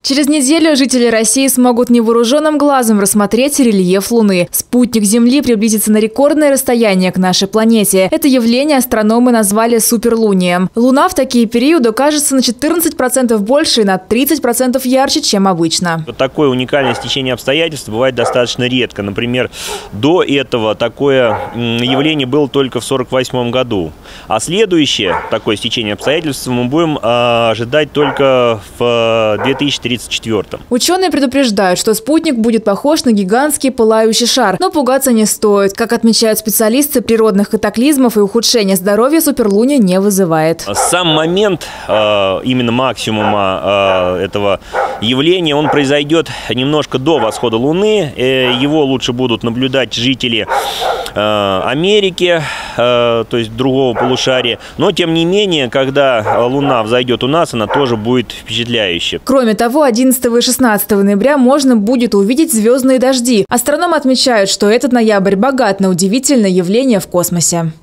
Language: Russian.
Через неделю жители России смогут невооруженным глазом рассмотреть рельеф Луны. Спутник Земли приблизится на рекордное расстояние к нашей планете. Это явление астрономы назвали суперлунием. Луна в такие периоды кажется на 14% больше и на 30% ярче, чем обычно. Такое уникальное стечение обстоятельств бывает достаточно редко. Например, до этого такое явление было только в 1948 году. А следующее такое стечение обстоятельств мы будем ожидать только в 2034. Ученые предупреждают, что спутник будет похож на гигантский пылающий шар. Но пугаться не стоит. Как отмечают специалисты, природных катаклизмов и ухудшения здоровья суперлуния не вызывает. Сам момент именно максимума этого явления, он произойдет немножко до восхода Луны. Его лучше будут наблюдать жители Америки, то есть другого полушария. Но, тем не менее, когда Луна взойдет у нас, она тоже будет впечатляющей. Кроме того, 11 и 16 ноября можно будет увидеть звездные дожди. Астрономы отмечают, что этот ноябрь богат на удивительные явления в космосе.